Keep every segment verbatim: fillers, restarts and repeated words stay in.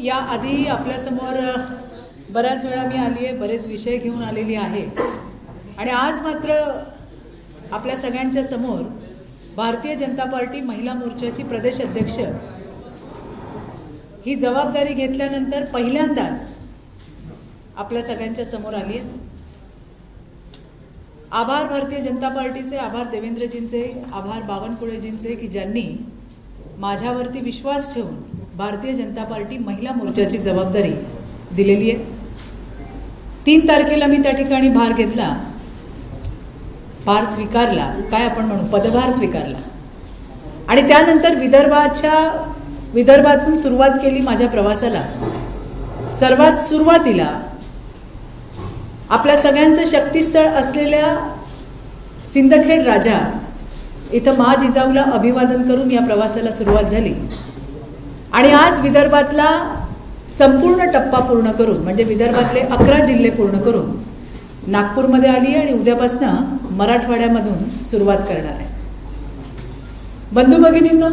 या आधी आपल्यासमोर बऱ्याच वेळा मी आली आहे, बरेच विषय घेऊन आलेली आहे आणि आज मात्र आपल्या सगळ्यांच्या समोर भारतीय जनता पार्टी महिला मोर्चाची प्रदेश अध्यक्ष ही जबाबदारी घेतल्यानंतर पहिल्यांदाच आपल्या सगळ्यांच्या समोर आली आहे। आभार भारतीय जनता पार्टीचे, आभार देवेंद्रजींचे, आभार बावनकुळेजींचे की ज्यांनी माझ्यावरती विश्वास ठेवून भारतीय जनता पार्टी महिला मोर्चाची जबाबदारी दिलेली आहे। तीन तारखेला मी त्या ठिकाणी भार घेतला, भार स्वीकारला, काय आपण म्हणू पदभार स्वीकारला आणि त्यानंतर विदर्भाच्या विदर्भातून सुरुवात केली माझ्या प्रवासाला। सर्वात सुरुवातीला आपल्या सगळ्यांचं शक्तिस्थळ असलेल्या सिंदखेड राजा इथं मा जिजाऊला अभिवादन करून या प्रवासाला सुरुवात झाली आणि आज विदर्भातला संपूर्ण टप्पा पूर्ण करून म्हणजे विदर्भातले अकरा जिल्हे पूर्ण करून नागपूरमध्ये आली आणि उद्यापासून मराठवाड्यामधून सुरुवात करणार आहे। बंधू भगिनींनो,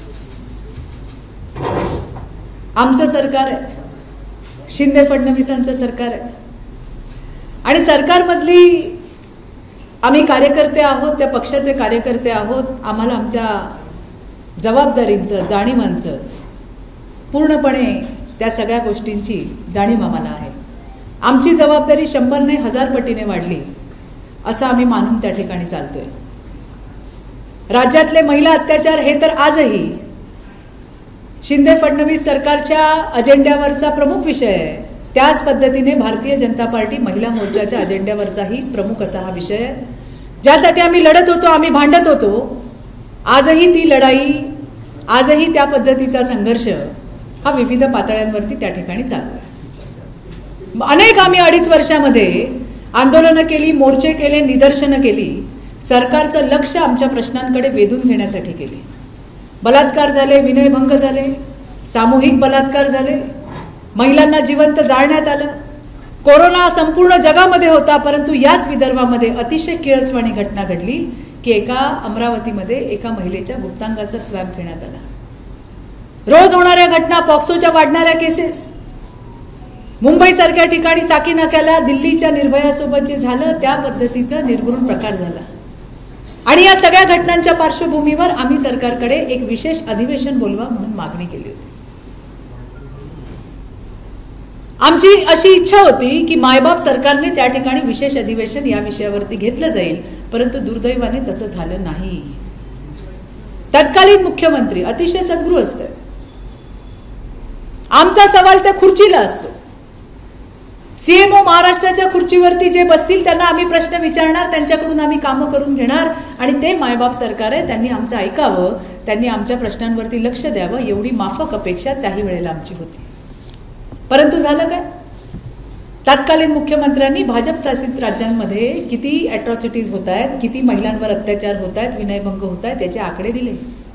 आमचं सरकार आहे, शिंदे फडणवीसांचं सरकार आहे आणि सरकारमधली आम्ही कार्यकर्ते आहोत, त्या पक्षाचे कार्यकर्ते आहोत। आम्हाला आमच्या जबाबदारींचं, जाणीवांचं पूर्णपणे त्या सगळ्या गोष्टींची जाणीव आम्हाला आहे। आमची जबाबदारी शंभरने हजार पटीने वाढली असं आम्ही मानून त्या ठिकाणी चालतोय। राज्यातले महिला अत्याचार हे तर आजही शिंदे फडणवीस सरकारच्या अजेंड्यावरचा प्रमुख विषय आहे, त्याच पद्धतीने भारतीय जनता पार्टी महिला मोर्चाच्या अजेंड्यावरचाही प्रमुख असा हा विषय आहे, ज्यासाठी आम्ही लढत होतो, आम्ही भांडत होतो। आजही ती लढाई, आजही त्या पद्धतीचा संघर्ष हा विविध पातळ्यांवरती त्या ठिकाणी चालू आहे। अनेक आम्ही अडीच वर्षामध्ये आंदोलनं केली, मोर्चे केले, निदर्शनं केली, सरकारचं लक्ष आमच्या प्रश्नांकडे वेधून घेण्यासाठी केली। बलात्कार झाले, विनयभंग झाले, सामूहिक बलात्कार झाले, महिलांना जिवंत जाळण्यात आलं। कोरोना संपूर्ण जगामध्ये होता, परंतु याच विदर्भामध्ये अतिशय किळसवाणी घटना घडली की एका अमरावतीमध्ये एका महिलेच्या गुप्तांगाचा स्वॅब घेण्यात आला। रोज होणाऱ्या घटना, पॉक्सोच्या वाढणाऱ्या केसेस, मुंबईसारख्या ठिकाणी साकी नाक्याला दिल्लीच्या निर्भयासोबत जे झालं त्या पद्धतीचा निर्घृण प्रकार झाला आणि या सगळ्या घटनांच्या पार्श्वभूमीवर आम्ही सरकारकडे एक विशेष अधिवेशन बोलवा म्हणून मागणी केली होती। आमची अशी इच्छा होती की मायबाप सरकारने त्या ठिकाणी विशेष अधिवेशन या विषयावरती घेतलं जाईल, परंतु दुर्दैवाने तसं झालं नाही। तत्कालीन मुख्यमंत्री अतिशय सद्गुरू असतात, आमचा सवाल त्या खुर्चीला असतो। सीएमओ महाराष्ट्राच्या खुर्चीवरती जे बसतील त्यांना आम्ही प्रश्न विचारणार, त्यांच्याकडून आम्ही कामं करून घेणार आणि ते मायबाप सरकार आहे, त्यांनी आमचं ऐकावं, त्यांनी आमच्या प्रश्नांवरती लक्ष द्यावं, एवढी माफक अपेक्षा त्याही वेळेला आमची होती। परंतु झालं काय? तत्कालीन मुख्यमंत्र्यांनी भाजप शासित राज्यांमध्ये किती अॅट्रॉसिटीज होत आहेत, किती महिलांवर अत्याचार होत आहेत, विनयभंग होत आहेत याचे आकडे दिले।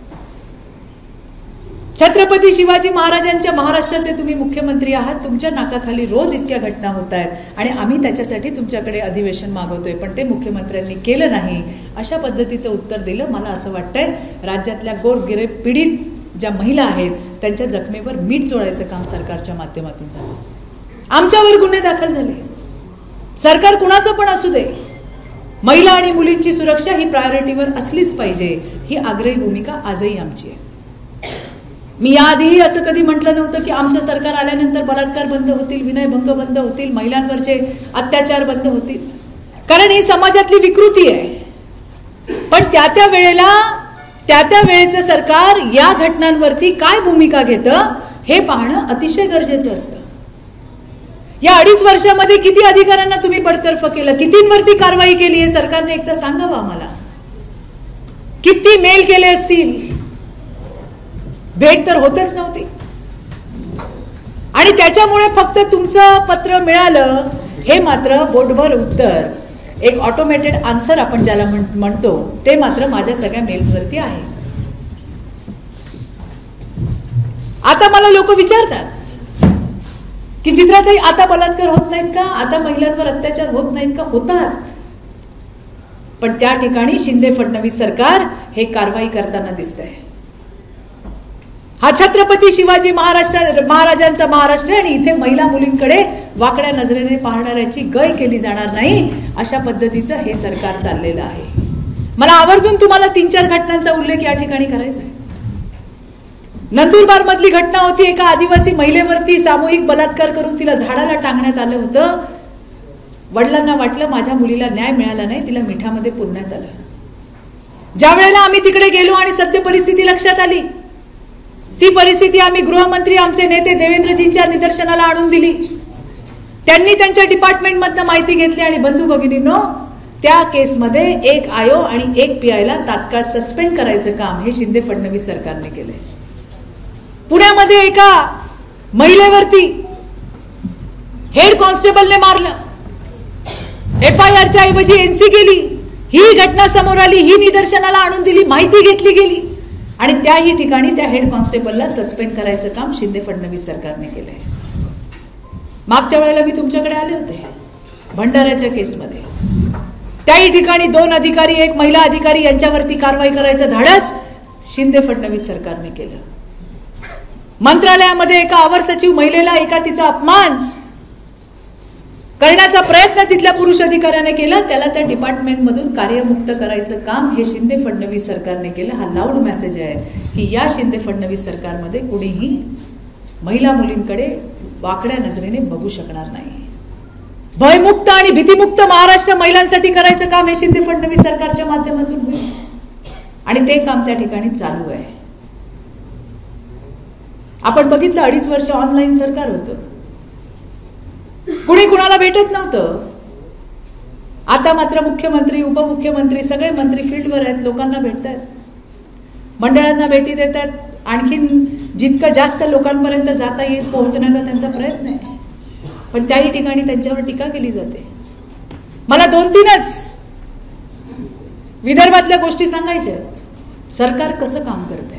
छत्रपती शिवाजी महाराजांच्या महाराष्ट्राचे तुम्ही मुख्यमंत्री आहात, तुमच्या नाकाखाली रोज इतक्या घटना होत आहेत आणि आम्ही त्याच्यासाठी तुमच्याकडे अधिवेशन मागवतोय, पण ते मुख्यमंत्र्यांनी केलं नाही, अशा पद्धतीचं उत्तर दिलं। मला असं वाटतंय राज्यातल्या गोरगिरे पीडित ज्या महिला आहेत त्यांच्या जखमेवर मीठ चोळायचं काम सरकारच्या माध्यमातून झालं। आमच्यावर गुन्हे दाखल झाले। सरकार कुणाचं पण असू दे, महिला आणि मुलींची सुरक्षा ही प्रायोरिटीवर असलीच पाहिजे, ही आग्रही भूमिका आजही आमची आहे। मी याआधीही असं कधी म्हटलं नव्हतं की आमचं सरकार आल्यानंतर बलात्कार बंद होतील, विनयभंग बंद होतील, महिलांवरचे अत्याचार बंद होतील, कारण ही समाजातली विकृती आहे। पण त्या त्या वेळेला त्या त्या वेळेचं सरकार या घटनांवरती काय भूमिका घेतं हे पाहणं अतिशय गरजेचं असतं। या अडीच वर्षामध्ये किती अधिकाऱ्यांना तुम्ही बडतर्फ केलं, कितींवरती कारवाई केली आहे सरकारने एकदा सांगावं आम्हाला। किती मेल केले असतील, भेट तर होतच नव्हती आणि त्याच्यामुळे फक्त तुमचं पत्र मिळालं हे मात्र बोटभर उत्तर, एक ऑटोमेटेड आन्सर आपण ज्याला म्हणतो, ते मात्र माझ्या सगळ्या मेल्सवरती आहे। आता मला लोक विचारतात की चित्राताई आता बलात्कार होत नाहीत का, आता महिलांवर अत्याचार होत नाहीत का? होतात, पण त्या ठिकाणी शिंदे फडणवीस सरकार हे कारवाई करताना दिसतंय। हा छत्रपती शिवाजी महाराष्ट्र महाराजांचा महाराष्ट्र आहे आणि इथे महिला मुलींकडे वाकड्या नजरेने पाहणाऱ्याची गय केली जाणार नाही, अशा पद्धतीचं हे सरकार चाललेलं आहे. मला आवर्जून तुम्हाला तीन चार घटनांचा उल्लेख या ठिकाणी करायचा आहे. नंदुरबार मधली घटना होती. एका आदिवासी महिलेवरती सामूहिक बलात्कार करून तिला झाडाला टांगण्यात आलं होतं. वडिलांना वाटलं माझ्या मुलीला न्याय मिळाला नाही, तिला मिठामध्ये पुरण्यात आलं. ज्या वेळेला आम्ही तिकडे गेलो आणि सत्य परिस्थिती लक्षात आली, ती परिस्थिती आम्ही गृहमंत्री आमचे नेते देवेंद्रजींच्या निदर्शनाला आणून दिली. त्यांनी त्यांच्या डिपार्टमेंटमधनं माहिती घेतली आणि बंधू भगिनींनो, त्या केसमध्ये एक आयो आणि एक पीआयला तात्काळ सस्पेंड करायचं काम हे शिंदे फडणवीस सरकारने केले. पुण्यामध्ये एका महिलेवरती हेड कॉन्स्टेबलने मारलं, एफ आय आरच्या ऐवजी एनसी केली. ही घटना समोर आली, ही निदर्शनाला आणून दिली, माहिती घेतली गेली आणि त्याही ठिकाणी त्या हेड कॉन्स्टेबलला सस्पेंड करायचं काम शिंदे फडणवीस सरकारने केलंय. मागच्या वेळेला मी तुमच्याकडे आले होते भंडाऱ्याच्या केसमध्ये. त्याही ठिकाणी दोन अधिकारी, एक महिला अधिकारी यांच्यावरती कारवाई करायचं धाडस शिंदे फडणवीस सरकारने केलं. मंत्रालयामध्ये एका अवर सचिव महिलेला एका तिचा अपमान करण्याचा प्रयत्न तिथल्या पुरुष अधिकाऱ्याने केला, त्याला त्या डिपार्टमेंटमधून कार्यमुक्त करायचं काम हे शिंदे फडणवीस सरकारने केलं. हा लाऊड मेसेज आहे की या शिंदे फडणवीस सरकारमध्ये कुणीही महिला मुलींकडे वाकड्या नजरेने बघू शकणार नाही. भयमुक्त आणि भीतीमुक्त महाराष्ट्र महिलांसाठी करायचं काम हे शिंदे फडणवीस सरकारच्या माध्यमातून होईल आणि ते काम त्या ठिकाणी चालू आहे. आपण बघितलं अडीच वर्ष ऑनलाईन सरकार होतं, कुणी कुणाला भेटत नव्हतं. आता मात्र मुख्यमंत्री, उपमुख्यमंत्री सगळे मंत्री फील्डवर आहेत, लोकांना भेटतात, मंडळांना भेटी देतात. आणखीन जितकं जास्त लोकांपर्यंत जाता येईल पोहोचण्याचा त्यांचा प्रयत्न आहे, पण त्याही ठिकाणी त्यांच्यावर टीका केली जाते. मला दोन तीनच विदर्भातल्या गोष्टी सांगायच्या आहेत, सरकार कसं काम करते.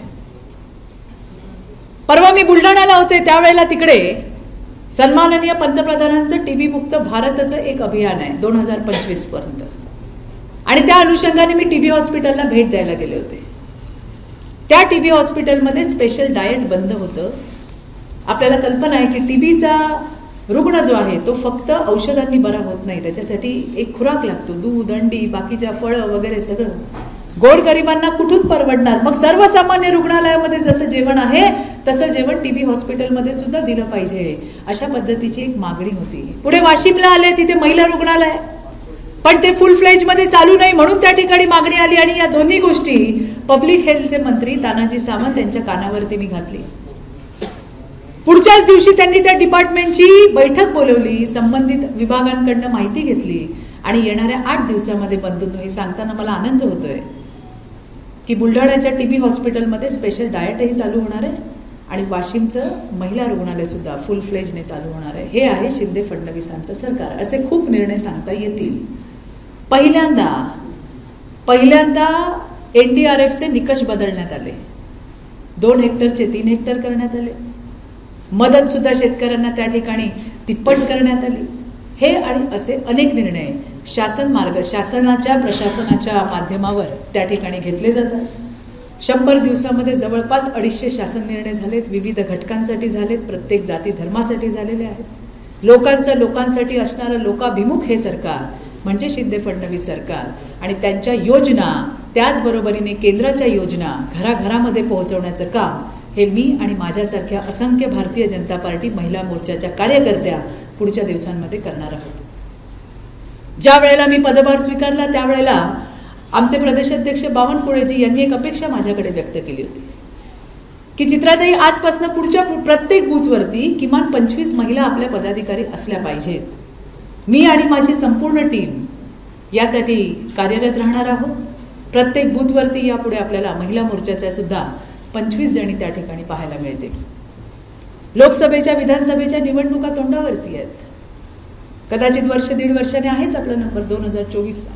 परवा मी बुलढाण्याला होते, त्यावेळेला तिकडे सन्माननीय पंतप्रधानांचं टीबी मुक्त भारतचं एक अभियान आहे दोन हजार पंचवीस पर्यंत, आणि त्या अनुषंगाने मी टीबी हॉस्पिटलला भेट द्यायला गेले होते. त्या टीबी हॉस्पिटलमध्ये स्पेशल डाएट बंद होतं. आपल्याला कल्पना आहे की टीबीचा रुग्ण जो आहे तो फक्त औषधांनी बरा होत नाही, त्याच्यासाठी एक खुराक लागतो, दूध, अंडी, बाकीच्या फळं वगैरे सगळं. गोरगरिबांना कुठून परवडणार. मग सर्वसामान्य रुग्णालयामध्ये जसं जेवण आहे तसं जेवण टीबी हॉस्पिटलमध्ये सुद्धा दिलं पाहिजे, अशा पद्धतीची एक मागणी होती. पुढे वाशिमला आले, तिथे महिला रुग्णालय, पण ते फुल फ्लेज मध्ये चालू नाही म्हणून त्या ठिकाणी मागणी आली. आणि या दोन्ही गोष्टी पब्लिक हेल्थचे मंत्री तानाजी सावंत यांच्या कानावरती मी घातली. पुढच्याच दिवशी त्यांनी त्या डिपार्टमेंटची बैठक बोलवली, संबंधित विभागांकडनं माहिती घेतली आणि येणाऱ्या आठ दिवसामध्ये बंधूंनो, हे सांगताना मला आनंद होतोय की बुलढाण्याच्या टीबी हॉस्पिटलमध्ये स्पेशल डाएटही चालू होणार आहे आणि वाशिमचं महिला रुग्णालय सुद्धा फुल फ्लेजने चालू होणार आहे. हे आहे शिंदे फडणवीसांचं सरकार. असे खूप निर्णय सांगता येतील. पहिल्यांदा पहिल्यांदा एनडीआरएफचे निकष बदलण्यात आले, दोन हेक्टरचे तीन हेक्टर करण्यात आले. मदत सुद्धा शेतकऱ्यांना त्या ठिकाणी तिप्पट करण्यात आली. हे आणि असे अनेक निर्णय शासन मार्ग शासनाच्या प्रशासनाच्या माध्यमावर त्या ठिकाणी घेतले जातात. शंभर दिवसामध्ये जवळपास अडीचशे शासन निर्णय झालेत, विविध घटकांसाठी झालेत, प्रत्येक जाती धर्मासाठी झालेले आहेत. लोकांचं लोकांसाठी असणारं लोकाभिमुख हे सरकार म्हणजे शिंदे फडणवीस सरकार आणि त्यांच्या योजना, त्याचबरोबरीने केंद्राच्या योजना घराघरामध्ये पोहोचवण्याचं काम हे मी आणि माझ्यासारख्या असंख्य भारतीय जनता पार्टी महिला मोर्चाच्या कार्यकर्त्या पुढच्या दिवसांमध्ये करणार आहोत. ज्या वेळेला मी पदभार स्वीकारला त्यावेळेला आमचे प्रदेशाध्यक्ष बावनकुळेजी यांनी एक अपेक्षा माझ्याकडे व्यक्त केली होती की चित्राताई, आजपासून पुढच्या प्रत्येक बूथवरती किमान पंचवीस महिला आपल्या पदाधिकारी असल्या पाहिजेत. मी आणि माझी संपूर्ण टीम यासाठी कार्यरत राहणार आहोत. प्रत्येक बूथवरती यापुढे आपल्याला महिला मोर्चाच्या सुद्धा पंचवीस जणी त्या ठिकाणी पाहायला मिळतील. लोकसभेच्या विधानसभेच्या निवडणुका तोंडावरती आहेत. कदाचित वर्ष दीड वर्षाने आहेच आपला नंबर दोन हजार चोवीसचा,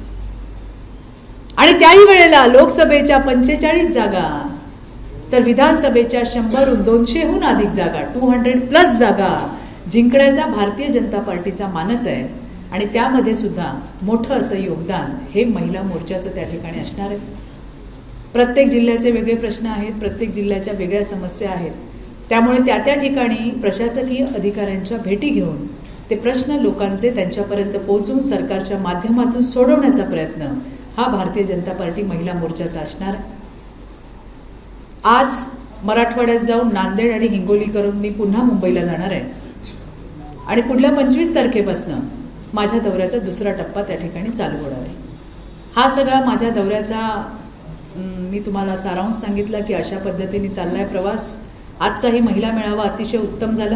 आणि त्याही वेळेला लोकसभेच्या पंचेचाळीस जागा तर विधानसभेच्या शंभरहून दोनशेहून अधिक जागा, टू हंड्रेड प्लस जागा जिंकण्याचा भारतीय जनता पार्टीचा मानस आहे. आणि त्यामध्ये सुद्धा मोठं असं योगदान हे महिला मोर्चाचं त्या ठिकाणी असणार आहे. प्रत्येक जिल्ह्याचे वेगळे प्रश्न आहेत, प्रत्येक जिल्ह्याच्या वेगळ्या समस्या आहेत. त्यामुळे त्या त्या ठिकाणी प्रशासकीय अधिकाऱ्यांच्या भेटी घेऊन ते प्रश्न लोकांचे त्यांच्यापर्यंत पोहोचून सरकारच्या माध्यमातून सोडवण्याचा प्रयत्न हा भारतीय जनता पार्टी महिला मोर्चाचा असणार आहे. आज मराठवाड्यात जाऊन नांदेड आणि हिंगोली करून मी पुन्हा मुंबईला जाणार आहे आणि पुढल्या पंचवीस तारखेपासून माझ्या दौऱ्याचा दुसरा टप्पा त्या ठिकाणी चालू होणार आहे. हा सगळा माझ्या दौऱ्याचा मी तुम्हाला सारांश सांगितला की अशा पद्धतीने चाललाय प्रवास. आजचाही महिला मेळावा अतिशय उत्तम झाला.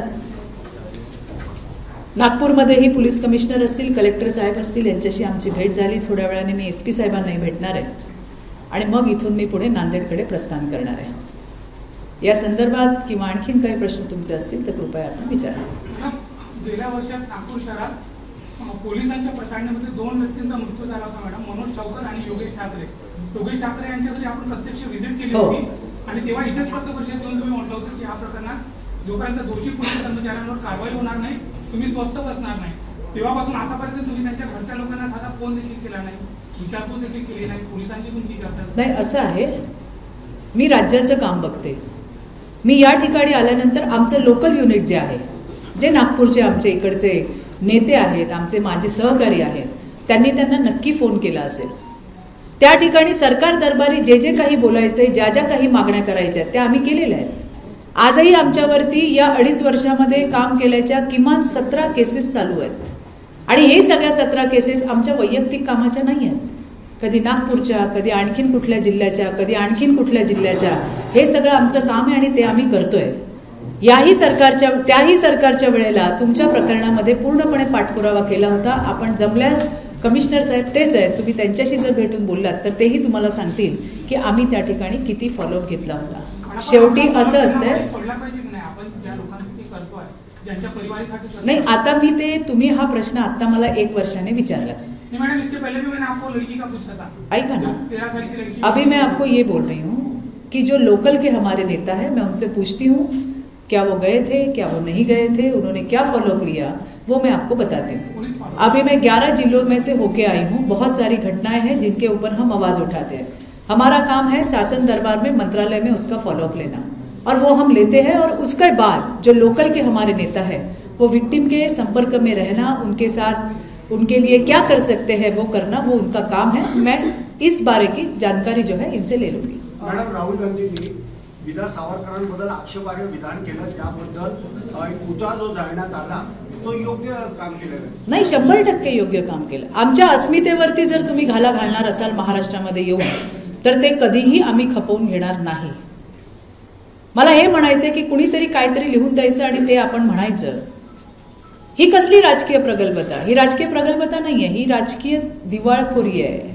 नागपूरमध्येही पोलीस कमिशनर असतील, कलेक्टर साहेब असतील, यांच्याशी आमची भेट झाली. थोड्या वेळाने मी एस पी साहेबांनाही भेटणार आहे आणि मग इथून मी पुढे नांदेडकडे प्रस्थान करणार आहे. या संदर्भात किंवा आणखीन काही प्रश्न तुमचे असतील तर कृपया आपण विचारा. गेल्या वर्षात नागपूर शहरात पोलिसांच्या पथकामध्ये दोन व्यक्तींचा मृत्यू झाला होता मॅडम, मनोज चौकर आणि योगेश ठाकरे. योगेश ठाकरे यांच्या घरी आपण प्रत्यक्ष व्हिजिट केली होती आणि तेव्हा इथेच पत्रपरिषद तुम्ही म्हटलं होतं की या प्रकरणात जोपर्यंत दोषी पोलीस कर्मचाऱ्यांवर कारवाई होणार नाही तुम्ही स्वस्थ बसणार नाही. तेव्हापासून आतापर्यंत तुम्ही त्यांच्या घरच्या लोकांना साधा फोन देखील केला नाही, विचारपूस देखील केली नाही, पोलिसांची तुमची चर्चा नाही. असं आहे, मी राज्याचं काम बघते. मी या ठिकाणी आल्यानंतर आमचं लोकल युनिट जे आहे, जे नागपूरचे आमचे इकडचे नेते आहेत, आमचे माझे सहकारी आहेत, त्यांनी त्यांना नक्की फोन केला असेल. त्या ठिकाणी सरकार दरबारी जे जे काही बोलायचंय, ज्या ज्या काही मागण्या करायच्या त्या आम्ही केलेल्या आहेत. आजही आमच्यावरती या अडीच वर्षामध्ये काम केल्याच्या किमान सतरा केसेस चालू आहेत आणि हे सगळ्या सतरा केसेस आमच्या वैयक्तिक कामाच्या नाही आहेत. कधी नागपूरच्या, कधी आणखीन कुठल्या जिल्ह्याच्या, कधी आणखीन कुठल्या जिल्ह्याच्या. हे सगळं आमचं काम आहे आणि ते आम्ही करतोय. याही सरकारच्या त्याही सरकारच्या वेळेला तुमच्या प्रकरणामध्ये पूर्णपणे पाठपुरावा केला होता. आपण जमल्यास कमिशनर साहेब तेच आहेत, तुम्ही त्यांच्याशी जर भेटून बोललात तर तेही तुम्हाला सांगतील की आम्ही त्या ठिकाणी किती फॉलोअप घेतला होता. शेवटी असं असतंय नाही. आता मी ते तुम्ही हा प्रश्न आता मला एक वर्षाने विचारला. ऐका ना, अभी मैं आपको ये बोल रही हूँ कि जो लोकल के हमारे नेता है, मैं उनसे पूछती हूँ क्या वो गए थे, क्या वो नहीं गए थे, उन्होंने क्या फॉलोअप लिया, वो मैं आपको बताती हूँ. अभी मैं ग्यारह जिलों में से होके आई हूँ. बहुत सारी घटनाएं हैं जिनके ऊपर हम आवाज उठाते हैं. हमारा काम है शासन दरबार में, मंत्रालय में उसका फॉलोअप लेना और वो हम लेते हैं. और उसके बाद जो लोकल के हमारे नेता है वो विक्टिम के संपर्क में रहना, उनके साथ उनके लिए क्या कर सकते हैं वो करना, वो उनका काम है. मैं इस बारे की जानकारी जो है इनसे ले लूंगी. मॅडम, राहुल गांधींनी विदा सावरकरांबद्दल आक्षेपार्ह विधान केलं, त्याबद्दल पुतळा जो जाळण्यात आला तो योग्य काम केलं नाही. शंभर टक्के योग्य काम केलं. आमच्या अस्मितेवरती जर तुम्ही घाला घालणार असाल महाराष्ट्रामध्ये येऊन तर ते कधीही आम्ही खपवून घेणार नाही. मला हे म्हणायचंय की कुणीतरी काहीतरी लिहून द्यायचं आणि ते आपण म्हणायचं. ही कसली राजकीय प्रगल्भता? ही राजकीय प्रगल्भता नाहीये, ही राजकीय दिवाळखोरी आहे.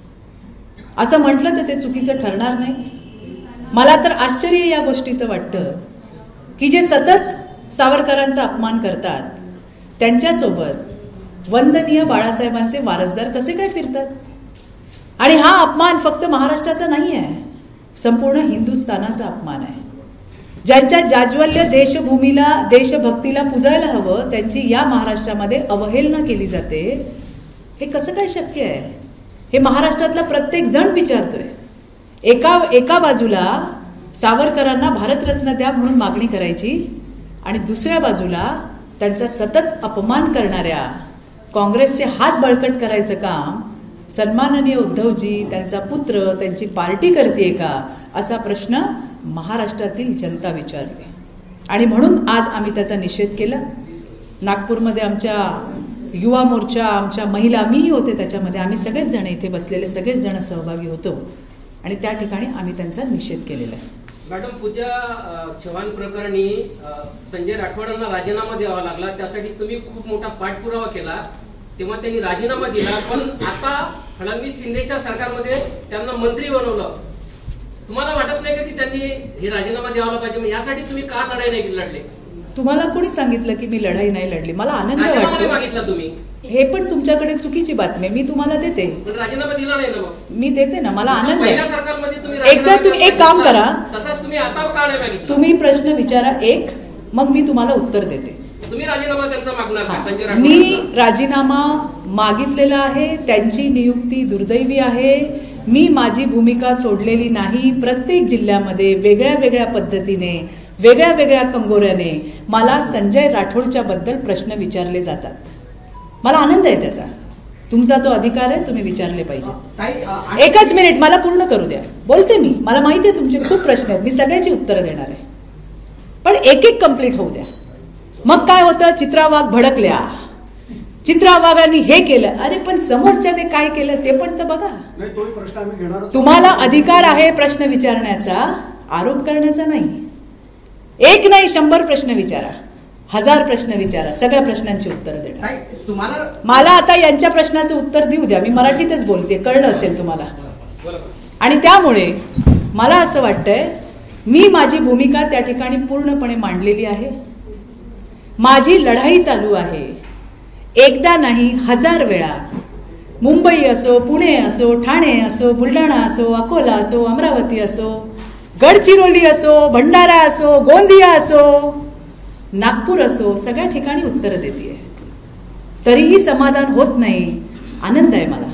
असं म्हटलं तर ते चुकीचं ठरणार नाही. मला तर आश्चर्य या गोष्टीचं वाटतं की जे सतत सावरकरांचा अपमान करतात त्यांच्यासोबत वंदनीय बाळासाहेबांचे वारसदार कसे काय फिरतात. आणि हा अपमान फक्त महाराष्ट्राचा नाही आहे, संपूर्ण हिंदुस्थानाचा अपमान आहे. ज्यांच्या जाज्वल्य देशभूमीला, देशभक्तीला पुजायला हवं त्यांची या महाराष्ट्रामध्ये अवहेलना केली जाते. हे कसं काय शक्य आहे? हे महाराष्ट्रातला प्रत्येक जण विचारतोय. एका एका बाजूला सावरकरांना भारतरत्न द्या म्हणून मागणी करायची आणि दुसऱ्या बाजूला त्यांचा सतत अपमान करणाऱ्या काँग्रेसचे हात बळकट करायचं काम सन्माननीय उद्धवजी, त्यांचा पुत्र, त्यांची पार्टी करते का, असा प्रश्न महाराष्ट्रातील जनता विचारते. आणि म्हणून आज आम्ही त्याचा निषेध केला. नागपूरमध्ये आमच्या युवा मोर्चा, आमच्या महिला, मीही होते त्याच्यामध्ये, आम्ही सगळेच जण इथे बसलेले सगळेच जण सहभागी होतो आणि त्या ठिकाणी आम्ही त्यांचा निषेध केलेला आहे. मॅडम, पूजा चव्हाण प्रकरणी संजय राठोडांना राजीनामा द्यावा लागला, त्यासाठी तुम्ही खूप मोठा पाठपुरावा केला, तेव्हा त्यांनी राजीनामा दिला. पण आता फडणवीस शिंदेच्या सरकारमध्ये त्यांना मंत्री बनवलं. तुम्हाला वाटत नाही का की त्यांनी हे राजीनामा द्यायला पाहिजे? यासाठी तुम्ही का लढाई नाही लढले? तुम्हाला कोणी सांगितलं की मी लढाई नाही लढली? मला आनंद वाटतो. मागितला तुम्ही, हे पण तुमच्याकडे चुकीची बातमी. मी तुम्हाला देते, राजीनामा दिला नाही ना? मी देते ना, मला आनंद आहे. सरकारमध्ये तुम्ही एकदा तुम्ही एक काम करा, तसाच तुम्ही आता का नाही मागितलं? तुम्ही प्रश्न विचारा एक, मग मी तुम्हाला उत्तर देते. तुम्ही राजीनामा त्यांचा मागणार का? संजय राठोड मी राजीनामा मागितलेला आहे. त्यांची नियुक्ती दुर्दैवी आहे. मी माझी भूमिका सोडलेली नाही. प्रत्येक जिल्ह्यामध्ये वेगळ्या वेगळ्या पद्धतीने वेगळ्या वेगळ्या कंगोऱ्याने मला संजय राठोडच्या बद्दल प्रश्न विचारले जातात. मला आनंद आहे त्याचा. तुमचा तो अधिकार आहे, तुम्ही विचारले पाहिजे. एकच मिनिट मला पूर्ण करू द्या. बोलते मी. मला माहिती आहे तुमचे खूप प्रश्न आहेत, मी सगळ्याची उत्तरं देणार आहे, पण एक एक कंप्लीट होऊ द्या. मग काय होतं, चित्रा वाघ भडकल्या, चित्रा वाघांनी हे केलं. अरे पण समोरच्याने काय केलं ते पण तर बघा. तुम्हाला अधिकार आहे प्रश्न विचारण्याचा, आरोप करण्याचा नाही. एक नाही शंभर प्रश्न विचारा, हजार प्रश्न विचारा, सगळ्या प्रश्नांची उत्तरं देणार. तुम्हाला मला आता यांच्या प्रश्नाचं उत्तर देऊ द्या. मी मराठीतच बोलते, कळलं असेल तुम्हाला. आणि त्यामुळे मला असं वाटतंय मी माझी भूमिका त्या ठिकाणी पूर्णपणे मांडलेली आहे. माझी लढाई चालू आहे. एकदा नाही हजार वेळा. मुंबई असो, पुणे असो, ठाणे असो, बुलढाणा असो, अकोला असो, अमरावती असो, गडचिरोली असो, भंडारा असो, गोंदिया असो, नागपूर असो, सगळ्या ठिकाणी उत्तरं देते. तरीही समाधान होत नाही. आनंद आहे मला.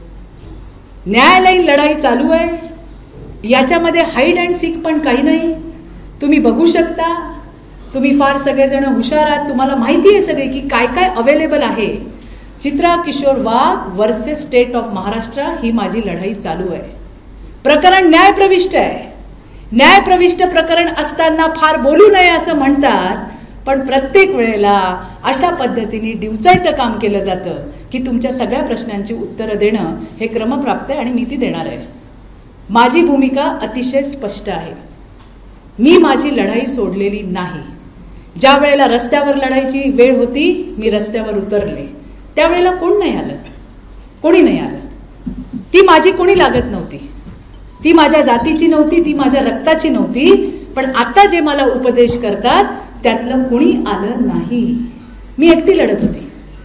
न्यायालयीन लढाई चालू आहे. याच्यामध्ये हाईड अँड सीक पण काही नाही. तुम्ही बघू शकता. तुम्ही फार सगळेजण हुशार आहात. तुम्हाला माहिती आहे सगळे की काय काय अवेलेबल आहे. Chitra Kishor Wagh versus state of Maharashtra ही माझी लढाई चालू आहे. प्रकरण न्यायप्रविष्ट आहे. न्यायप्रविष्ट प्रकरण असताना फार बोलू नये असं म्हणतात, पण प्रत्येक वेळेला अशा पद्धतीने डिवचायचं काम केलं जातं की तुमच्या सगळ्या प्रश्नांची उत्तरं देणं हे क्रमप्राप्त आहे आणि मी ती देणार आहे. माझी भूमिका अतिशय स्पष्ट आहे. मी माझी लढाई सोडलेली नाही. ज्या वेळेला रस्त्यावर लढायची वेळ होती मी रस्त्यावर उतरले. त्यावेळेला कोण नाही आलं, कोणी नाही आलं. ती माझी कोणी लागत नव्हती. ती माझ्या जातीची नव्हती, ती माझ्या रक्ताची नव्हती. पण आता जे मला उपदेश करतात त्यातलं कोणी आलं नाही. मी एकटी लढत होती.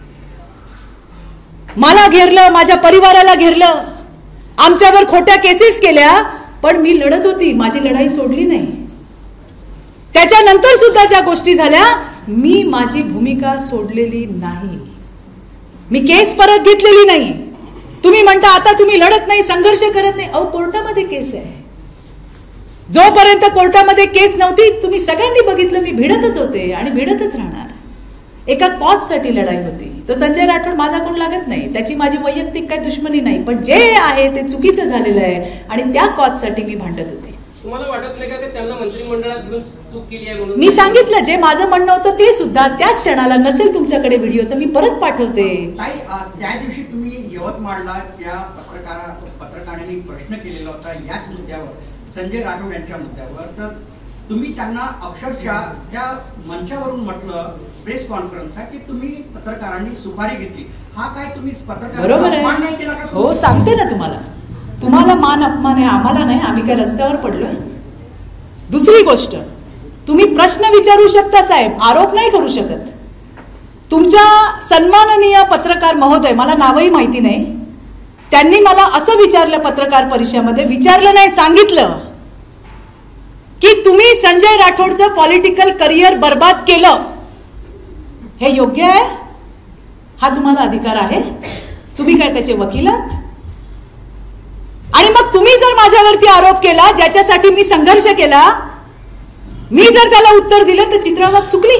मला घेरलं, माझ्या परिवाराला घेरलं, आमच्यावर खोट्या केसेस केल्या, पण मी लढत होती. माझी लढाई सोडली नाही. त्याच्यानंतर सुद्धा ज्या गोष्टी झाल्या मी माझी भूमिका सोडलेली नाही. मी केस परत घेतलेली नाही. तुम्ही म्हणता आता तुम्ही लढत नाही, संघर्ष करत नाही. अहो कोर्टामध्ये केस आहे. जोपर्यंत कोर्टामध्ये केस नव्हती तुम्ही सगळ्यांनी बघितलं मी भिडतच होते आणि भिडतच राहणार. एका कॉजसाठी लढाई होती. तो संजय राठोड माझा कोण लागत नाही, त्याची माझी वैयक्तिक काही दुश्मनी नाही, पण जे आहे ते चुकीचं झालेलं आहे आणि त्या कॉजसाठी मी भांडत होते. तुम्हाला वाटत नाही का की त्यांना मंत्रिमंडळात घेऊन चूक केली आहे म्हणून? मी सांगितलं जे माझं म्हणणं होतं ते सुद्धा त्याच क्षणाला. नसेल तुमच्याकडे व्हिडिओ तर मी परत पाठवते. त्या दिवशी तुम्ही यवतमाळला त्या पत्रकारा पत्रकारांनी प्रश्न केलेला होता याच मुद्द्यावर, संजय राठोड यांच्या मुद्द्यावर, तर तुम्ही त्यांना अक्षरशः त्या मंचावरून म्हटलं प्रेस कॉन्फरन्सचा की तुम्ही पत्रकारांनी सुपारी घेतली. हा काय तुम्ही पत्रकार बरोबर आहे. हो सांगते ना तुम्हाला. तुम्हाला मान अपमान आहे, आम्हाला नाही. आम्ही काय रस्त्यावर पडलोय? दुसरी गोष्ट, तुम्ही प्रश्न विचारू शकता साहेब, आरोप नाही करू शकत. तुमच्या सन्माननीय पत्रकार महोदय, मला नावही माहिती नाही, त्यांनी मला असं विचारलं पत्रकार परिषदेमध्ये, विचारलं नाही सांगितलं की तुम्ही संजय राठोडचं पॉलिटिकल करिअर बर्बाद केलं. हे योग्य आहे? हा तुम्हाला अधिकार आहे? तुम्ही काय त्याचे वकील आहात? आणि मग तुम्ही जर माझ्यावरती आरोप केला ज्याच्यासाठी मी संघर्ष केला, मी जर त्याला उत्तर दिलं तर चित्रा वाघ चुकली.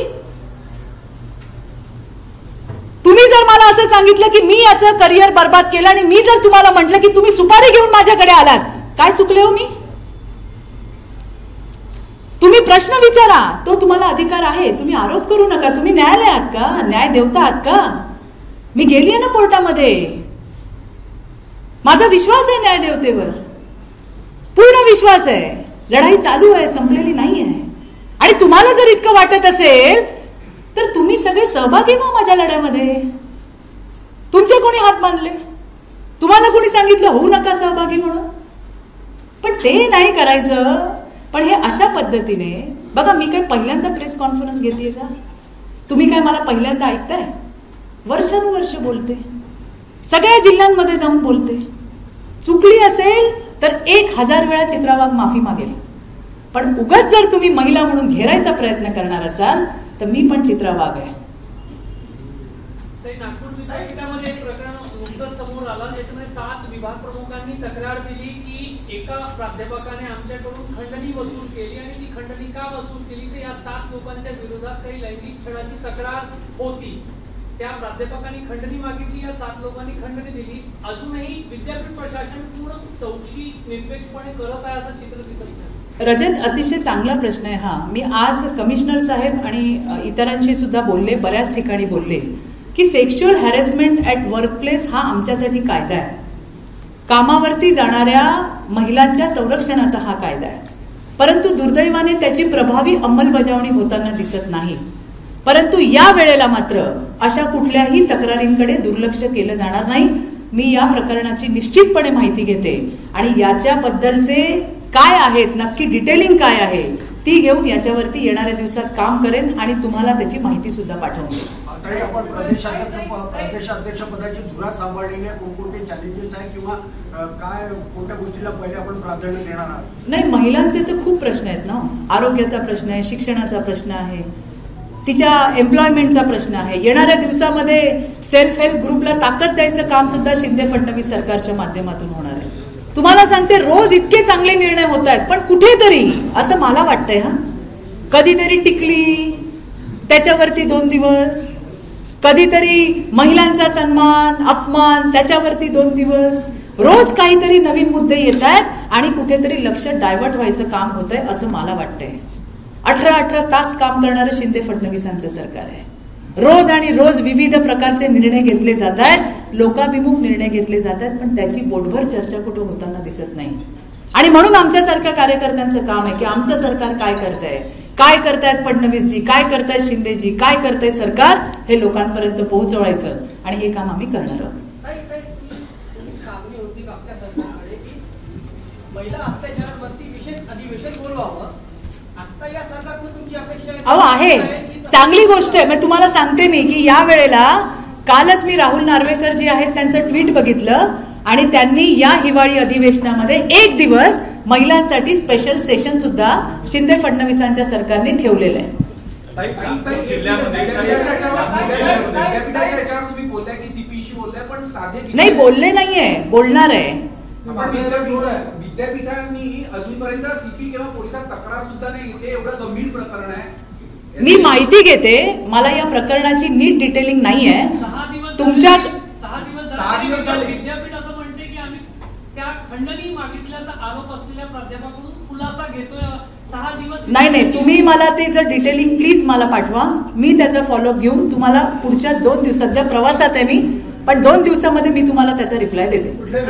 तुम्ही जर मला असं सांगितलं की मी याचं करिअर बर्बाद केलं आणि मी जर तुम्हाला म्हटलं की तुम्ही सुपारी घेऊन माझ्याकडे आलात, काय चुकले हो मी? तुम्ही प्रश्न विचारा, तो तुम्हाला अधिकार आहे. तुम्ही आरोप करू नका. तुम्ही न्यायालय आहात का? न्याय देवता आहात का? मी गेली आहे ना कोर्टामध्ये. माझा विश्वास आहे न्यायदेवतेवर, पूर्ण विश्वास आहे. लढाई चालू आहे, संपलेली नाही आहे. आणि तुम्हाला जर इतकं वाटत असेल तर तुम्ही सगळे सहभागी व्हा माझ्या लढ्यामध्ये. तुमचे कोणी हात बांधले? तुम्हाला कोणी सांगितलं होऊ नका सहभागी म्हणून? पण ते नाही करायचं. पण हे अशा पद्धतीने बघा, मी काय पहिल्यांदा प्रेस कॉन्फरन्स घेतेय का? तुम्ही काय मला पहिल्यांदा ऐकताय? वर्षानुवर्ष बोलते, सगळ्या जिल्ह्यांमध्ये जाऊन बोलते. चुकली असेल तर एक हजार वेळा चित्रा वाघ माफी मागेल. पण उगाच जर तुम्ही महिला म्हणून घेरायचा प्रयत्न करणार असाल तर मी पण चित्रा वाघ आहे. नागपूर विद्यापीठामध्ये एक प्रकरण नुकतंच समोर आलं, ज्याच्यामध्ये सात विभाग प्रमुखांनी तक्रार दिली की एका प्राध्यापकाने आमच्याकडून खंडणी वसूल केली आणि ती खंडणी का वसूल केली तर या सात लोकांच्या विरोधात काही लैंगिक छळाची तक्रार होती. त्या प्राध्यापकांनी खंडणी मागितली, या सात लोकांनी खंडणी दिली. अजूनही विद्यापीठ प्रशासन पूर्ण चौकशी निरपेक्षपणे करत आहे असं चित्र दिसत नाही. रजत, अतिशय चांगला प्रश्न आहे हा. मी आज कमिशनर साहेब आणि इतरांशी सुद्धा बोलले, बऱ्याच ठिकाणी बोलले की सेक्शुअल हॅरेसमेंट ॲट वर्कप्लेस हा आमच्यासाठी कायदा आहे. कामावरती जाणाऱ्या महिलांच्या संरक्षणाचा हा कायदा आहे. परंतु दुर्दैवाने त्याची प्रभावी अंमलबजावणी होताना दिसत नाही. परंतु या वेळेला मात्र अशा कुठल्याही तक्रारींकडे दुर्लक्ष केलं जाणार नाही. मी या प्रकरणाची निश्चितपणे माहिती घेते आणि याच्याबद्दलचे काय आहेत, नक्की डिटेलिंग काय आहे ती घेऊन याच्यावरती येणाऱ्या दिवसात काम करेन आणि तुम्हाला त्याची माहिती सुद्धा पाठवून देईन. आताही आपण प्रदेशाध्यक्ष प्रदेशाध्यक्ष पदाची धुरा सांभाळलेली आहे, कोणकोणते चॅलेंजेस आहे किंवा काय कोणत्या गोष्टीला पहिले आपण प्राधान्य देणार आहात? नाही, महिलांचे तर खूप प्रश्न आहेत ना. आरोग्याचा प्रश्न आहे, शिक्षणाचा प्रश्न आहे, तिच्या एम्प्लॉयमेंटचा प्रश्न आहे. येणाऱ्या दिवसामध्ये सेल्फ हेल्प ग्रुपला ताकद द्यायचं काम सुद्धा शिंदे फडणवीस सरकारच्या माध्यमातून होणार आहे. तुम्हाला सांगते, रोज इतके चांगले निर्णय होत आहेत, पण कुठेतरी असं मला वाटतंय हा कधीतरी टिकली त्याच्यावरती दोन दिवस, कधीतरी महिलांचा सन्मान अपमान त्याच्यावरती दोन दिवस, रोज काहीतरी नवीन मुद्दे येत आहेत आणि कुठेतरी लक्ष डायव्हर्ट व्हायचं काम होतंय असं मला वाटतंय. अठरा अठरा तास काम करणारं शिंदे फडणवीसांचं सरकार आहे. रोज आणि रोज विविध प्रकारचे निर्णय घेतले जात आहेत, लोकाभिमुख निर्णय घेतले जात आहेत, पण त्याची बोटभर चर्चा कुठं होताना दिसत नाही. आणि म्हणून आमच्यासारख्या कार्यकर्त्यांचं काम आहे की आमचं सरकार काय करतंय, काय करतायत फडणवीसजी, काय करतायत शिंदेजी, काय करतंय सरकार, हे लोकांपर्यंत पोहोचवायचं आणि हे काम आम्ही करणार आहोत. मागणी होती आपल्या सरकारकडे की महिला अत्याचारावरती विशेष अधिवेशन बोलवावं. आता या सरकारकडून तुमची अपेक्षा अहो आहे, चांगली गोष्ट आहे. मग तुम्हाला सांगते मी की या वेळेला कालच मी राहुल नार्वेकर जी आहेत त्यांचं ट्विट बघितलं आणि त्यांनी या हिवाळी अधिवेशनामध्ये एक दिवस महिलांसाठी स्पेशल सेशन सुद्धा शिंदे फडणवीसांच्या सरकारने ठेवलेलं आहे. नाही, बोलले नाहीये, बोलणार आहे. विद्यापीठांनी अजूनपर्यंत सीपी किंवा पोलिसात तक्रार सुद्धा नाही घेतली, एवढं गंभीर प्रकरण आहे. मी माहिती घेते, मला या प्रकरणाची नीट डिटेलिंग नाही आहे. तुमच्या सहा दिवस झाले विद्यापीठ असं म्हणते की आम्ही त्या खंडणी मागितल्याचा आरोप असलेल्या प्राध्यापकाकडून खुलासा घेतोय. सहा दिवस नाही नाही, तुम्ही मला ते जर डिटेलिंग प्लीज मला पाठवा. मी त्याचा फॉलोअप घेऊन तुम्हाला पुढच्या दोन दिवस, सध्या प्रवासात आहे मी, पण दोन दिवसामध्ये मी तुम्हाला त्याचा रिप्लाय देते.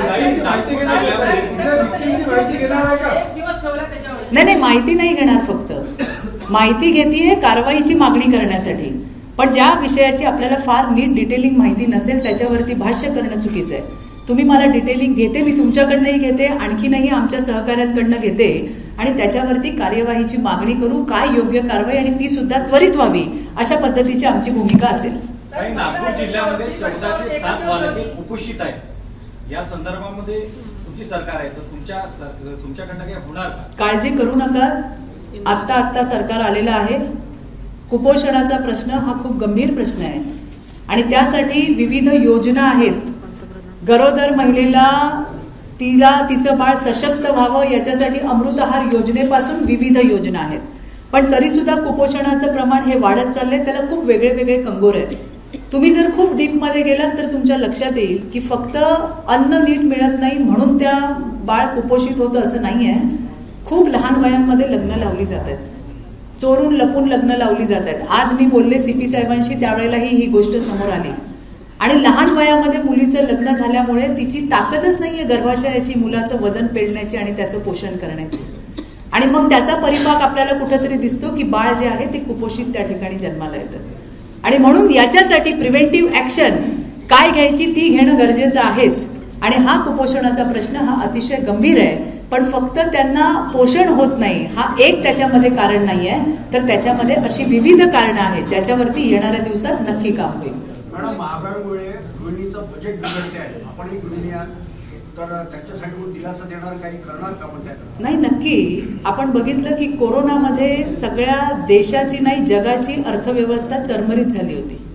नाही नाही, माहिती नाही घेणार, फक्त माहिती घेतीये कारवाईची मागणी करण्यासाठी. पण ज्या विषयाची आपल्याला फार नीट डिटेलिंग माहिती नसेल त्याच्यावरती भाष्य करणं चुकीचं आहे. तुम्ही मला डिटेलिंग घेते, मी तुमच्याकडनंही घेते, आणखीनही आमच्या सहकाऱ्यांकडनं घेते आणि त्याच्यावरती कार्यवाहीची मागणी करू. काय योग्य कारवाई आणि ती सुद्धा त्वरित व्हावी अशा पद्धतीची आमची भूमिका असेल. नागपूर जिल्ह्यामध्ये चौदाशे सात वालके कुपोषित आहेत. या संदर्भामध्ये तुमची सरकार आहे, तर तुमच्या तुमच्याकडनं काय होणार? काळजी करू नका, आत्ता आत्ता सरकार आलेलं आहे. कुपोषणाचा प्रश्न हा खूप गंभीर प्रश्न आहे आणि त्यासाठी विविध योजना आहेत. गरोदर महिलेला तिला तिचं बाळ सशक्त व्हावं याच्यासाठी अमृतहार योजनेपासून विविध योजना आहेत. पण तरी सुद्धा कुपोषणाचं प्रमाण हे वाढत चाललंय, त्याला खूप वेगळे वेगळे कंगोर आहेत. तुम्ही जर खूप डीपमध्ये गेलात तर तुमच्या लक्षात येईल की फक्त अन्न नीट मिळत नाही म्हणून त्या बाळ कुपोषित होतं असं नाही आहे. खूप लहान वयांमध्ये लग्न लावली जात आहेत, चोरून लपून लग्न लावली जात आहेत. आज मी बोलले सीपी साहेबांशी, त्यावेळेलाही ही गोष्ट समोर आली. आणि लहान वयामध्ये मुलीचं लग्न झाल्यामुळे तिची ताकदच नाहीये गर्भाशयाची, मुलाचं वजन पेलण्याची आणि त्याचं पोषण करण्याची. आणि मग त्याचा परिपाक आपल्याला कुठेतरी दिसतो की बाळ जे आहे ते कुपोषित त्या ठिकाणी जन्माला येतं. आणि म्हणून याच्यासाठी प्रिव्हेंटिव्ह ऍक्शन काय घ्यायची ती घेणं गरजेचं आहेच. आणि हा कुपोषणाचा प्रश्न हा अतिशय गंभीर आहे, पण फक्त त्यांना पोषण होत नाही हा एक त्याच्यामध्ये कारण नाही आहे, तर त्याच्यामध्ये अशी विविध कारणं आहेत ज्याच्यावरती येणाऱ्या दिवसात नक्की काम होईल. मॅडम, महागाईमुळे गृहिणीचं बजेट बिघडते आहे, आपणही गृहिणी आहात, तर त्याच्यासाठी दिलासा देणार काही करणार का? पण त्याचं नाही, नक्की. आपण बघितलं की कोरोनामध्ये सगळ्या देशाची नाही जगाची अर्थव्यवस्था चरमरीत झाली होती.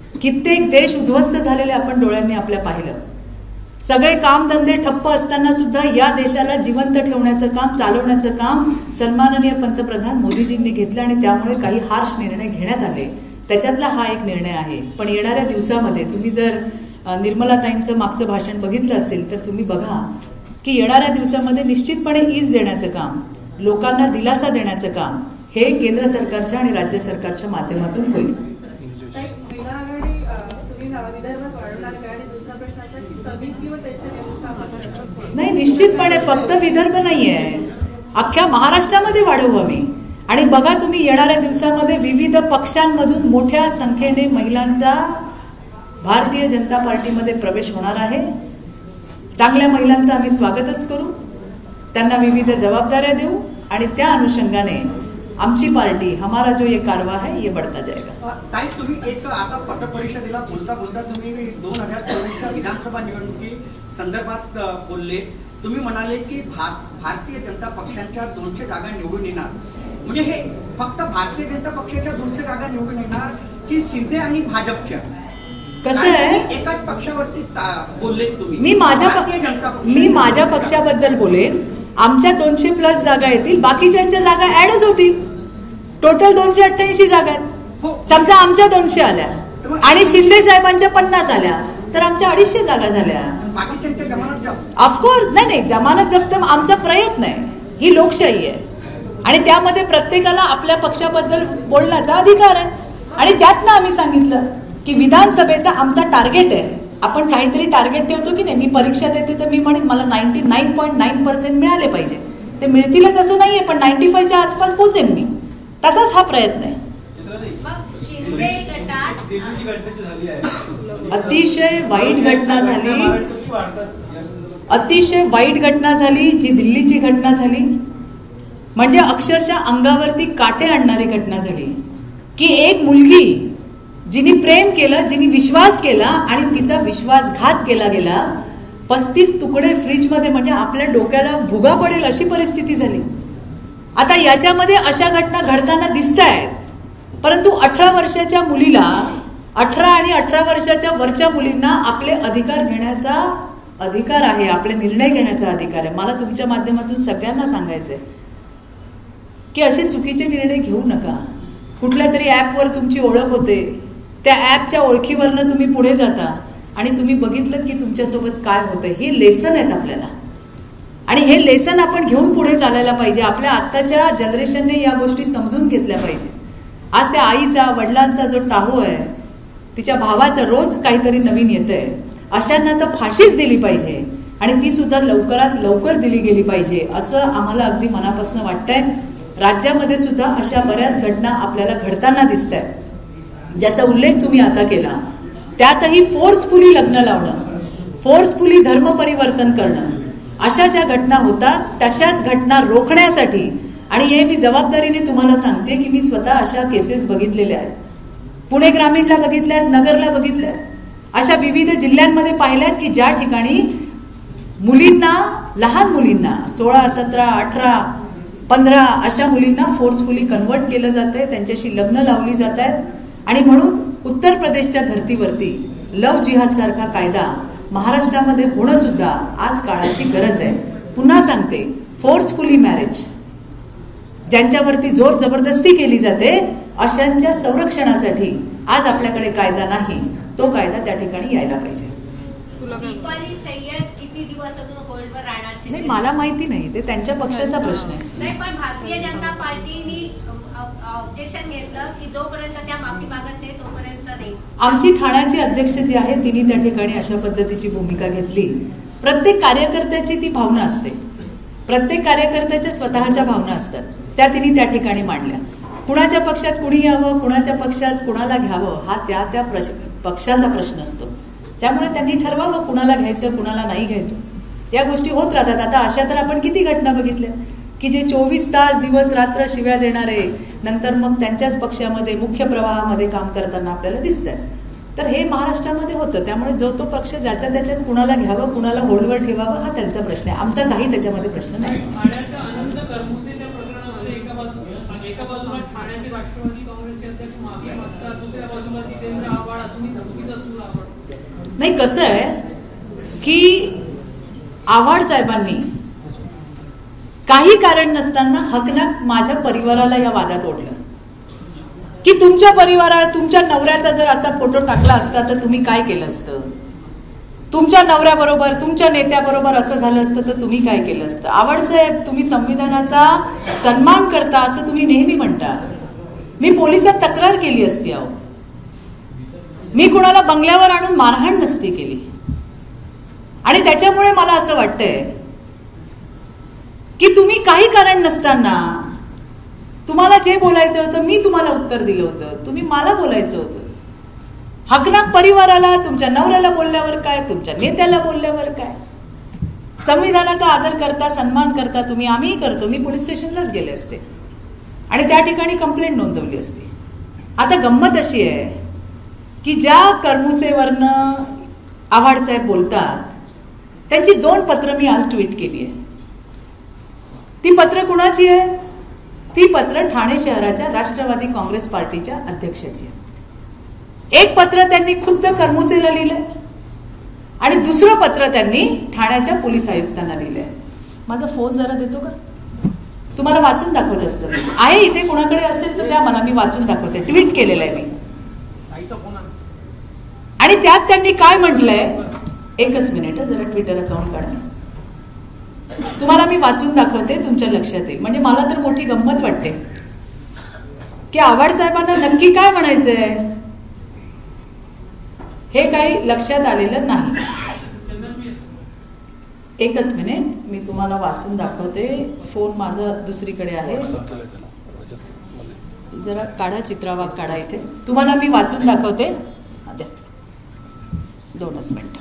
कित्येक देश उद्ध्वस्त झालेले आपण डोळ्यांनी आपल्या पाहिलं. सगळे कामधंदे ठप्प असताना सुद्धा या देशाला जिवंत ठेवण्याचं काम, चालवण्याचं काम सन्माननीय पंतप्रधान मोदीजींनी घेतलं आणि त्यामुळे काही हार्श निर्णय घेण्यात आले. त्याच्यातला हा एक निर्णय आहे. पण येणाऱ्या दिवसामध्ये तुम्ही जर निर्मलाताईंचं मागचं भाषण बघितलं असेल तर तुम्ही बघा की येणाऱ्या दिवसामध्ये निश्चितपणे ईज देण्याचं काम, लोकांना दिलासा देण्याचं काम हे केंद्र सरकारच्या आणि राज्य सरकारच्या माध्यमातून होईल. नाही, निश्चितपणे फक्त विदर्भ नाहीये, अख्ख्या महाराष्ट्रामध्ये वाढवू आम्ही. आणि बघा तुम्ही येणाऱ्या दिवसामध्ये विविध पक्षांमधून मोठ्या संख्येने महिलांचा भारतीय जनता पार्टीमध्ये प्रवेश होणार आहे. चांगल्या महिलांचं आम्ही स्वागतच करू, त्यांना विविध जबाबदाऱ्या देऊ आणि त्या अनुषंगाने आमची पार्टी, हमारा जो ये कारवा है ये बढ़ता जाएगा. ताई, तुम्ही एक आता पत्रपरिषदेला बोलता बोलता तुम्ही दोन हजार चोवीसच्या विधानसभा निवडणुकी संदर्भात बोलले. तुम्ही म्हणाले की भारतीय जनता पक्षांच्या दोनशे जागा निवडून येणार. म्हणजे हे फक्त भारतीय जनता पक्षाच्या दोनशे जागा निवडून येणार की शिंदे आणि भाजपच्या? कसं आहे, एकाच पक्षावरती बोलले तुम्ही. मी माझ्या मी माझ्या पक्षाबद्दल बोलेन. आमच्या दोनशे प्लस जागा येतील, बाकीच्यांच्या जागा ऍडच होतील. टोटल दोनशे अठ्ठ्याऐंशी जागा आहेत. समजा आमच्या दोनशे आल्या आणि शिंदे साहेबांच्या पन्नास आल्या तर आमच्या अडीचशे जागा झाल्या. ऑफकोर्स नाही नाही जमानत जप्त आमचा प्रयत्न आहे. ही लोकशाही आहे आणि त्यामध्ये प्रत्येकाला आपल्या पक्षाबद्दल बोलण्याचा अधिकार आहे. आणि त्यातनं आम्ही सांगितलं की विधानसभेचा आमचा टार्गेट आहे. आपण काहीतरी टार्गेट ठेवतो की नाही. मी परीक्षा देते तर मी म्हणेन मला ninety nine point nine percent मिळाले पाहिजे. ते मिळतीलच असं नाहीये, पण नाईन्टी फाईव्हच्या आसपास पोहोचेन मी. तसाच हा प्रयत्न आहे. अतिशय वाईट घटना झाली, अतिशय वाईट घटना झाली जी दिल्लीची घटना झाली. म्हणजे अक्षरशः अंगावरती काटे आणणारी घटना झाली की एक मुलगी जिने प्रेम केलं, जिने विश्वास केला आणि तिचा विश्वासघात केला गेला. पस्तीस तुकडे फ्रीजमध्ये, म्हणजे आपल्या डोक्याला भुगा पडेल अशी परिस्थिती झाली. आता याच्यामध्ये अशा घटना घडताना दिसत आहेत, परंतु अठरा वर्षाच्या मुलीला, अठरा आणि अठरा वर्षाच्या वरच्या मुलींना आपले अधिकार घेण्याचा अधिकार आहे, आपले निर्णय घेण्याचा अधिकार आहे. मला तुमच्या माध्यमातून सगळ्यांना सांगायचंय की असे चुकीचे निर्णय घेऊ नका. कुठल्या तरी ॲपवर तुमची ओळख होते, त्या ॲपच्या ओळखीवरनं तुम्ही पुढे जाता आणि तुम्ही बघितलं की तुमच्यासोबत काय होतं. हे लेसन आहेत आपल्याला आणि हे लेसन आपण घेऊन पुढे चालायला पाहिजे. आपल्या आत्ताच्या जनरेशनने या गोष्टी समजून घेतल्या पाहिजे. आज त्या आईचा, वडिलांचा जो टाहू आहे, तिच्या भावाचं रोज काहीतरी नवीन येतंय. अशांना तर फाशीच दिली पाहिजे आणि ती सुद्धा लवकरात लवकर दिली गेली पाहिजे असं आम्हाला अगदी मनापासून वाटतंय. राज्यामध्ये सुद्धा अशा बऱ्याच घटना आपल्याला घडताना दिसत आहेत, ज्याचा उल्लेख तुम्ही आता केला. त्यातही फोर्सफुली लग्न लावणं, फोर्सफुली धर्म परिवर्तन करणं, अशा ज्या घटना होतात तशाच घटना रोखण्यासाठी, आणि हे मी जबाबदारीने तुम्हाला सांगते की मी स्वतः अशा केसेस बघितलेल्या आहेत. पुणे ग्रामीणला बघितल्या आहेत, नगरला बघितल्या आहेत, अशा विविध जिल्ह्यांमध्ये पाहिल्यात की ज्या ठिकाणी मुलींना, लहान मुलींना, सोळा सतरा अठरा पंधरा अशा मुलींना फोर्सफुली कन्वर्ट केलं जातंय, त्यांच्याशी लग्न लावली जात आहेत. आणि म्हणून उत्तर प्रदेशच्या धर्तीवरती लव जिहाद सारखा कायदा महाराष्ट्रामध्ये होणं सुद्धा आज काळाची गरज आहे. पुन्हा सांगते, फोर्सफुली मॅरेज, ज्यांच्यावरती जोर जबरदस्ती केली जाते, अशांच्या संरक्षणासाठी आज आपल्याकडे कायदा नाही. तो कायदा त्या ठिकाणी यायला पाहिजे. नाही, मला माहिती नाही, ते त्यांच्या पक्षाचा प्रश्न आहे. नाही, पण भारतीय जनता पार्टीने ऑब्जेक्शन घेतलं की जोपर्यंत त्या माफी मागत नाही तोपर्यंत नाही. आमची ठाण्याची अध्यक्ष जी आहे तिने त्या ठिकाणी अशा पद्धतीची भूमिका घेतली. प्रत्येक कार्यकर्त्याची ती भावना असते, प्रत्येक कार्यकर्त्याच्या स्वतःच्या भावना असतात, त्या तिने त्या ठिकाणी मांडल्या. कुणाच्या पक्षात कुणी यावं, कुणाच्या पक्षात कुणाला घ्यावं, हा त्या त्या पक्षाचा प्रश्न असतो. त्यामुळे त्यांनी ठरवावं कुणाला घ्यायचं, कुणाला नाही घ्यायचं. या गोष्टी होत राहतात. आता अशा तर आपण किती घटना बघितल्या की जे चोवीस तास दिवस रात्र शिव्या देणारे नंतर मग त्यांच्याच पक्षामध्ये मुख्य प्रवाहामध्ये काम करताना आपल्याला दिसतात. तर हे महाराष्ट्रामध्ये होतं. त्यामुळे जो तो पक्ष ज्याच्या त्याच्यात कुणाला घ्यावं, कुणाला होल्डवर ठेवावं, हा त्यांचा प्रश्न आहे. आमचा काही त्याच्यामध्ये प्रश्न नाही. एका बाजूला ठाण्याचे राष्ट्रवादी काँग्रेसचे अध्यक्ष माफी मागतात, दुसऱ्या बाजूला जितेंद्र आव्हाड अजूनही धमकीचा सूर आवडतो. नाही, कसं आहे की आव्हाड साहेबांनी काही कारण नसताना हकनाक माझ्या परिवाराला या वादात ओढलं की तुमच्या परिवारात तुमच्या नवऱ्याचा जर असा फोटो टाकला असता तर तुम्ही काय केलं असतं, तुमच्या नवऱ्याबरोबर तुमच्या नेत्याबरोबर असं झालं असतं तर तुम्ही काय केलं असतं. आव्हाड साहेब, तुम्ही संविधानाचा सन्मान करता असं तुम्ही नेहमी म्हणता. मी पोलिसात तक्रार केली असती. अहो, मी कुणाला बंगल्यावर आणून मारहाण नसती केली. आणि त्याच्यामुळे मला असं वाटतंय की तुम्ही काही कारण नसताना तुम्हाला जे बोलायचं होतं मी तुम्हाला उत्तर दिलं होतं, तुम्ही मला बोलायचं होतं. हकनाक परिवाराला, तुमच्या नवऱ्याला बोलल्यावर काय, तुमच्या नेत्याला बोलल्यावर काय. संविधानाचा आदर करता, सन्मान करता तुम्ही, आम्हीही करतो. मी पोलीस स्टेशनलाच गेले असते आणि त्या ठिकाणी कंप्लेंट नोंदवली असती. आता गंमत अशी आहे की ज्या करमुसेवरनं आव्हाड साहेब बोलतात त्यांची दोन पत्र मी आज ट्विट केली आहे. ती पत्र कुणाची आहे? ती पत्र ठाणे शहराच्या राष्ट्रवादी काँग्रेस पार्टीच्या अध्यक्षाची आहे. एक पत्र त्यांनी खुद्द करमुसेला लिहिलंय आणि दुसरं पत्र त्यांनी ठाण्याच्या पोलीस आयुक्तांना लिहिलंय. माझा फोन जरा देतो का? तुम्हाला वाचून दाखवलं असतं. आहे इथे, कोणाकडे असेल तर द्या मला, मी वाचून दाखवते. ट्विट केलेलं आहे मी. आणि त्यात त्यांनी काय म्हटलंय, एकच मिनिट जरा ट्विटर अकाउंट काढा, तुम्हाला मी वाचून दाखवते, तुमच्या लक्षात येईल. म्हणजे मला तर मोठी गंमत वाटते की आव्हाड साहेबांना नक्की काय म्हणायचंय हे काही लक्षात आलेलं नाही. एकच मिनिट, मी तुम्हाला वाचून दाखवते. फोन माझा दुसरीकडे आहे, जरा काढा, चित्रावाग काढा इथे, तुम्हाला मी वाचून दाखवते. द्या दोनच मिनिट.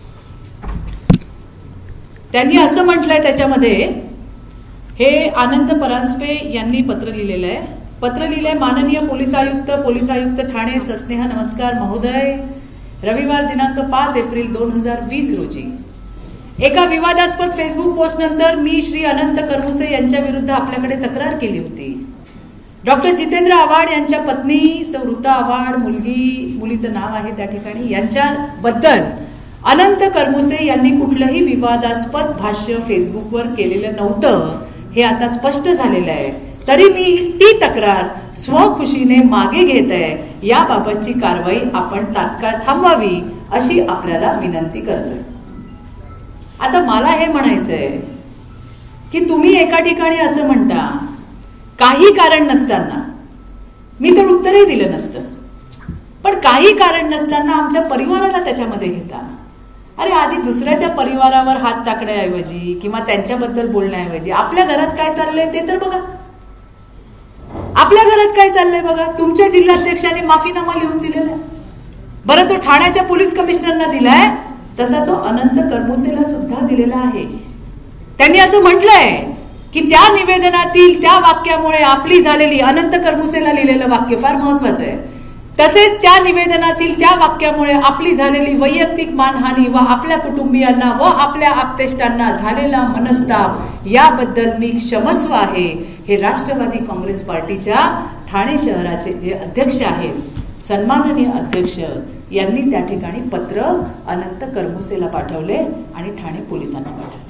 त्यांनी असं म्हटलंय त्याच्यामध्ये, हे आनंद परांजपे यांनी पत्र लिहिलेलं आहे. पत्र लिहिलंय, माननीय पोलीस आयुक्त, पोलीस आयुक्त ठाणे, सस्नेह नमस्कार महोदय. रविवार दिनांक पाच एप्रिल दोन हजार वीस रोजी एका विवादास्पद फेसबुक पोस्ट नंतर मी श्री अनंत करमुसे यांच्या विरुद्ध आपल्याकडे तक्रार केली होती. डॉक्टर जितेंद्र आव्हाड यांच्या पत्नी सौऋता आव्हाड, मुलगी, मुलीचं नाव आहे त्या ठिकाणी, यांच्याबद्दल अनंत करमुसे यांनी कुठलंही विवादास्पद भाष्य फेसबुकवर केलेलं नव्हतं हे आता स्पष्ट झालेलं आहे. तरी मी ती तक्रार स्वखुशीने मागे घेत आहे. याबाबतची कारवाई आपण तात्काळ थांबवावी अशी आपल्याला विनंती करतोय. आता मला हे म्हणायचंय की तुम्ही एका ठिकाणी असं म्हणता काही कारण नसताना, मी तर उत्तरही दिलं नसतं, पण काही कारण नसताना आमच्या परिवाराला त्याच्यामध्ये घेता. अरे आधी दुसऱ्याच्या परिवारावर हात टाकण्याऐवजी किंवा त्यांच्याबद्दल बोलण्याऐवजी आपल्या घरात काय चाललंय ते तर बघा. आपल्या घरात काय चाललंय बघा. तुमच्या जिल्हाध्यक्षाने माफीनामा लिहून दिलेला आहे. बरं, तो ठाण्याच्या पोलीस कमिशनरना दिलाय, तसा तो अनंत करमुसेला सुद्धा दिलेला आहे. त्यांनी असं म्हटलंय की त्या निवेदनातील त्या वाक्यामुळे आपली झालेली, अनंत करमुसेला लिहिलेलं वाक्य फार महत्वाचं आहे, तसेच त्या निवेदनातील त्या वाक्यामुळे आपली झालेली वैयक्तिक मानहानी व आपल्या कुटुंबियांना व आपल्या आप्तेष्टांना झालेला मनस्ताप याबद्दल मी क्षमस्व आहे. हे राष्ट्रवादी काँग्रेस पार्टीच्या ठाणे शहराचे जे अध्यक्ष आहेत, सन्माननीय अध्यक्ष, यांनी त्या ठिकाणी पत्र अनंत करमुसेला पाठवले आणि ठाणे पोलिसांना पाठवले.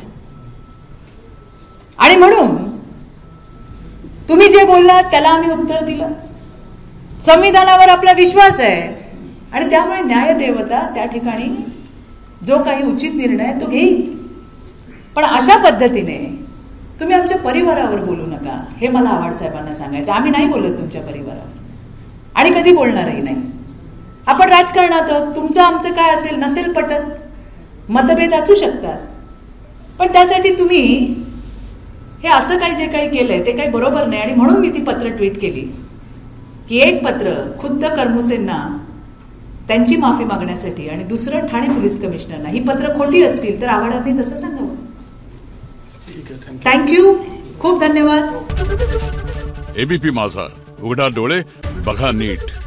आणि म्हणून तुम्ही जे बोललात त्याला आम्ही उत्तर दिलं. संविधानावर आपला विश्वास आहे आणि त्यामुळे न्यायदेवता त्या ठिकाणी जो काही उचित निर्णय तो घेईल. पण अशा पद्धतीने तुम्ही आमच्या परिवारावर बोलू नका हे मला आव्हाड साहेबांना सांगायचं. आम्ही नाही बोलत तुमच्या परिवारावर आणि कधी बोलणारही नाही. आपण राजकारणात आहोत, तुमचं आमचं काय असेल नसेल पटत, मतभेद असू शकतात, पण त्यासाठी तुम्ही हे असं काही जे काही केलंय ते काही बरोबर नाही. आणि म्हणून मी ती पत्र ट्विट केली की एक पत्र खुद्द करमुसेंना त्यांची माफी मागण्यासाठी आणि दुसरं ठाणे पोलीस कमिशनरना. ही पत्र खोटी असतील तर आव्हाडांनी तसं सांगावं. थँक्यू, खूप धन्यवाद. एबीपी माझा, उघडा डोळे बघा नीट.